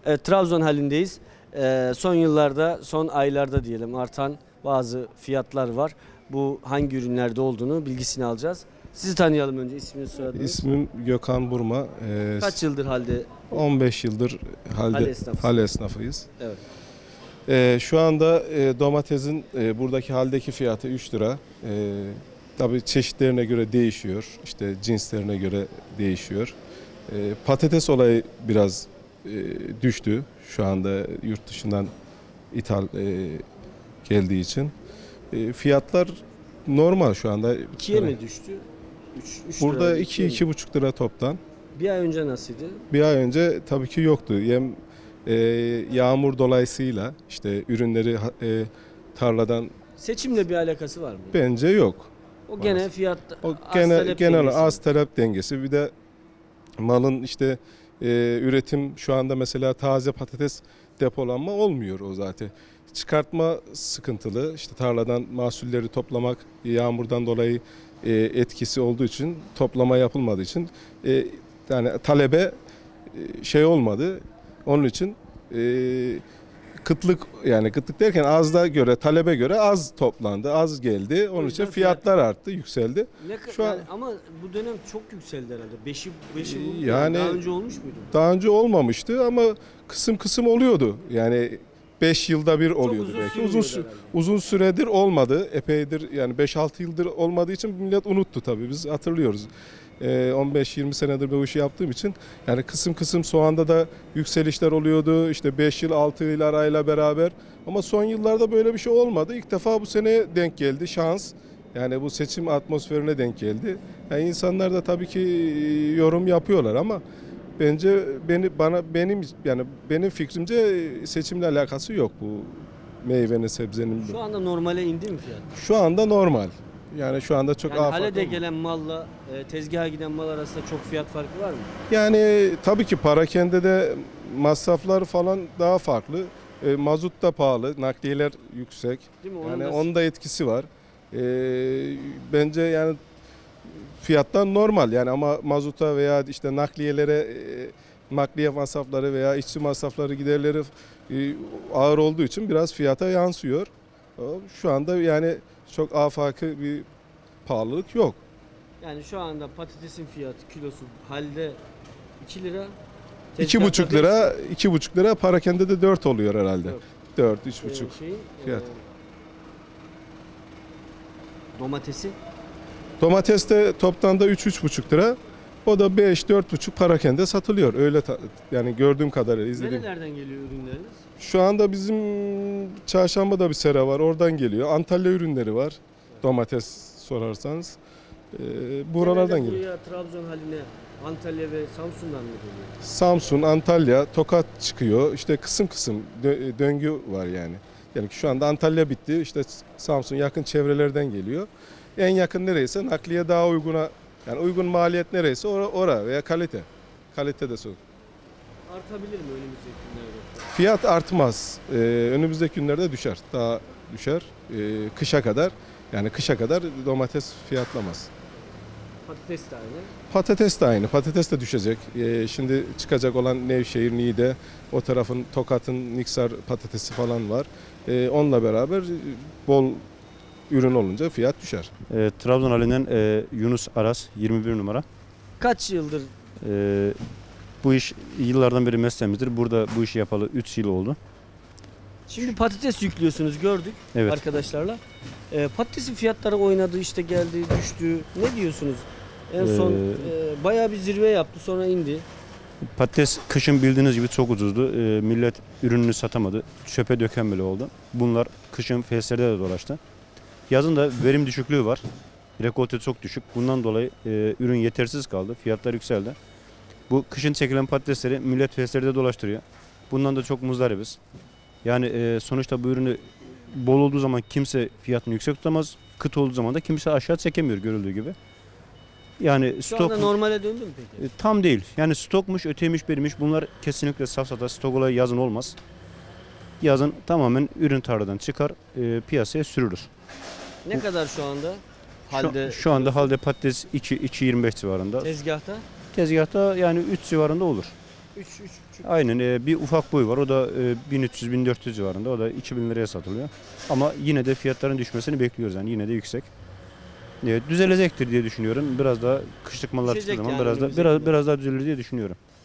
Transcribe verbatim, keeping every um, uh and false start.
Evet, Trabzon halindeyiz. Ee, son yıllarda, son aylarda diyelim artan bazı fiyatlar var. Bu hangi ürünlerde olduğunu bilgisini alacağız. Sizi tanıyalım önce, isminizi soyadınız. İsmim Gökhan Burma. Ee, Kaç yıldır halde? on beş yıldır halde, Hal esnafısınız. hal esnafıyız. Evet. Ee, şu anda e, domatesin e, buradaki haldeki fiyatı üç lira. E, tabii çeşitlerine göre değişiyor. İşte cinslerine göre değişiyor. E, patates olayı biraz e, düştü. Şu anda yurt dışından ithal e, geldiği için. E, fiyatlar normal şu anda. İkiye Yani mi düştü? Üç, üç burada lira, iki ikiye mi? iki buçuk lira toptan. Bir ay önce nasıldı? Bir ay önce tabii ki yoktu. Yem e, yağmur dolayısıyla işte ürünleri e, tarladan Seçimle bir alakası var mı? bence yok. O gene fiyat O az gene talep genel dengesi. az talep dengesi. Bir de malın işte e, üretim şu anda mesela taze patates depolanma olmuyor o zaten. Çıkartma sıkıntılı. İşte tarladan mahsulleri toplamak yağmurdan dolayı e, etkisi olduğu için toplama yapılmadığı için e, yani talebe e, şey olmadı. Onun için e, kıtlık yani kıtlık derken azda göre talebe göre az toplandı, az geldi. Onun için yüzden fiyatlar arttı, yükseldi. Ne, ka- Şu an- yani ama bu dönem çok yükseldi herhalde. Beşi, beşi buldu. Yani- Daha önce olmuş muydu? Daha önce olmamıştı ama kısım kısım oluyordu. Yani beş yılda bir oluyordu uzun belki. sürmüyordu Uzun sü- herhalde. uzun süredir olmadı. Epeydir yani beş altı yıldır olmadığı için millet unuttu tabii. Biz hatırlıyoruz. Ee, on beş yirmi senedir bu işi yaptığım için yani kısım kısım soğanda da yükselişler oluyordu. İşte beş yıl altı yıl arayla beraber. Ama son yıllarda böyle bir şey olmadı. İlk defa bu sene denk geldi şans. Yani bu seçim atmosferine denk geldi. Yani insanlar da tabii ki e, yorum yapıyorlar ama bence beni bana benim yani benim fikrimce seçimle alakası yok bu meyvenin sebzenin. Şu anda normale indi mi fiyat? Şu anda normal. Yani şu anda çok Yani afak hale de olmadı. gelen malla e, tezgaha giden mal arasında çok fiyat farkı var mı? Yani tabii ki parakende de masraflar falan daha farklı. E, mazot da pahalı, nakliyeler yüksek. Değil mi? Onun Yani da- onun da etkisi var. E, bence yani fiyatlar normal yani ama mazuta veya işte nakliyelere e, nakliye masrafları veya işçi masrafları giderleri e, ağır olduğu için biraz fiyata yansıyor. E, Şu anda yani çok afaki bir pahalılık yok. Yani şu anda patatesin fiyatı kilosu halde iki lira. İki tezgahta buçuk beş lira, iki buçuk lira parakende de dört oluyor herhalde. Dört. Dört, üç Ee, buçuk. şeyin, fiyat. e, domatesi Domates de toptan da üç üç buçuk lira. O da beş dört buçuk parakende satılıyor. Öyle ta- yani gördüğüm kadarıyla izledim. nerelerden geliyor ürünleriniz? Şu anda bizim Çarşamba'da bir sera var. Oradan geliyor. Antalya ürünleri var. Domates sorarsanız. Ee, buralardan Genelde geliyor. buraya Trabzon haline Antalya ve Samsun'dan mı geliyor? Samsun, Antalya, Tokat çıkıyor. İşte kısım kısım dö- döngü var yani. Yani şu anda Antalya bitti. İşte Samsun yakın çevrelerden geliyor. En yakın nereyse nakliye daha uyguna yani uygun maliyet nereyse ora, ora veya kalite. Kalite de sorun. Artabilir mi önümüzdeki günlerde? Fiyat artmaz. Ee, önümüzdeki günlerde düşer. Daha düşer. Ee, kışa kadar yani kışa kadar domates fiyatlamaz. Patates de aynı. Patates de aynı. Patates de düşecek. Ee, şimdi çıkacak olan Nevşehir, Niğde, o tarafın Tokat'ın Niksar patatesi falan var. Ee, onunla beraber bol ürün olunca fiyat düşer. E, Trabzon halinden e, Yunus Aras yirmi bir numara. Kaç yıldır E, bu iş yıllardan beri mesleğimizdir. Burada bu işi yapalı üç yıl oldu. şimdi patates yüklüyorsunuz gördük Evet. arkadaşlarla. Ee, patatesin fiyatları oynadı işte geldi düştü. Ne diyorsunuz? En son Ee, e, bayağı bir zirve yaptı sonra indi. Patates kışın bildiğiniz gibi çok ucuzdu. E, millet ürününü satamadı. Çöpe döken bile oldu. Bunlar kışın feslerde de dolaştı. Yazın da verim düşüklüğü var. Rekolte çok düşük. Bundan dolayı e, ürün yetersiz kaldı. Fiyatlar yükseldi. Bu kışın çekilen patatesleri millet feslerde dolaştırıyor. Bundan da çok muzdaribiz. Yani e, sonuçta bu ürünü bol olduğu zaman kimse fiyatını yüksek tutamaz. Kıt olduğu zaman da kimse aşağı çekemiyor görüldüğü gibi. Yani Şu stok anda normale döndü mü peki? e, tam değil. Yani stokmuş, öteymiş, biriymiş. Bunlar kesinlikle safsata. Stok olayı yazın olmaz. Yazın tamamen ürün tarladan çıkar, e, piyasaya sürülür. Ne kadar şu anda? Şu, Halde şu anda halde patates iki iki yirmi beş civarında. tezgahta Tezgahta yani üç civarında olur. üç üç buçuk. Aynen e, bir ufak boy var. O da e, bin üç yüz bin dört yüz civarında. O da iki bin liraya satılıyor. Ama yine de fiyatların düşmesini bekliyoruz yani yine de yüksek. E, düzelecektir diye düşünüyorum. Biraz daha kışlık mallar çıktığı Düşecek zaman yani biraz da önümüzdeki biraz yıl. biraz daha düzelir diye düşünüyorum.